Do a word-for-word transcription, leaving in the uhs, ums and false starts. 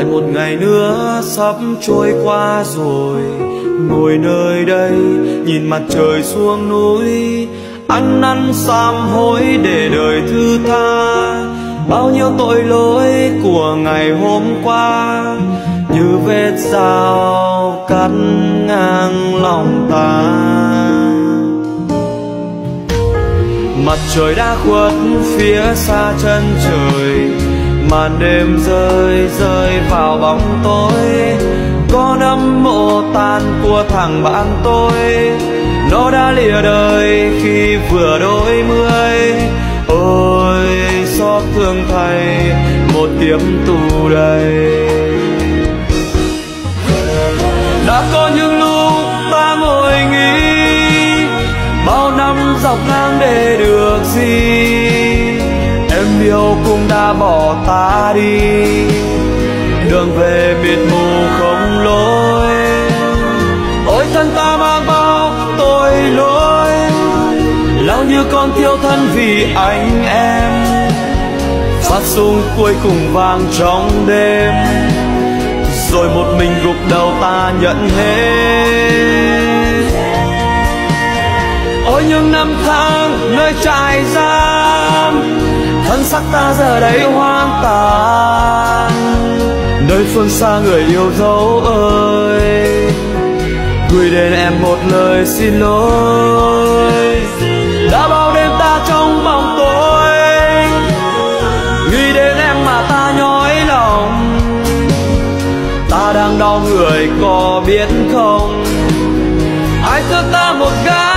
lại một ngày nữa sắp trôi qua rồi, ngồi nơi đây nhìn mặt trời xuống núi, ăn năn sám hối để đời thứ tha. Bao nhiêu tội lỗi của ngày hôm qua như vết dao cắt ngang lòng ta. Mặt trời đã khuất phía xa chân trời, màn đêm rơi rơi vào bóng tối. Con âm mộ tàn của thằng bạn tôi, nó đã lìa đời khi vừa đôi mươi. Ôi xót thương thầy, một kiếp tù đầy. Đã có những lúc ta ngồi nghĩ, bao năm dọc ngang để được gì. Em yêu cũng đã bỏ ta đi, đường về biệt mù không lối. Ôi thân ta mang bao tội lỗi, lao như con thiêu thân vì anh em. Phát súng cuối cùng vang trong đêm, rồi một mình gục đầu ta nhận hết. Ôi những năm tháng nơi trại giam, thân xác ta giờ đây hoang tàn. Nơi phương xa người yêu dấu ơi, gửi đến em một lời xin lỗi. Đã bao đêm ta trong bóng tối, nghĩ đến em mà ta nhói lòng. Ta đang đau người có biết không, ai thương ta một gái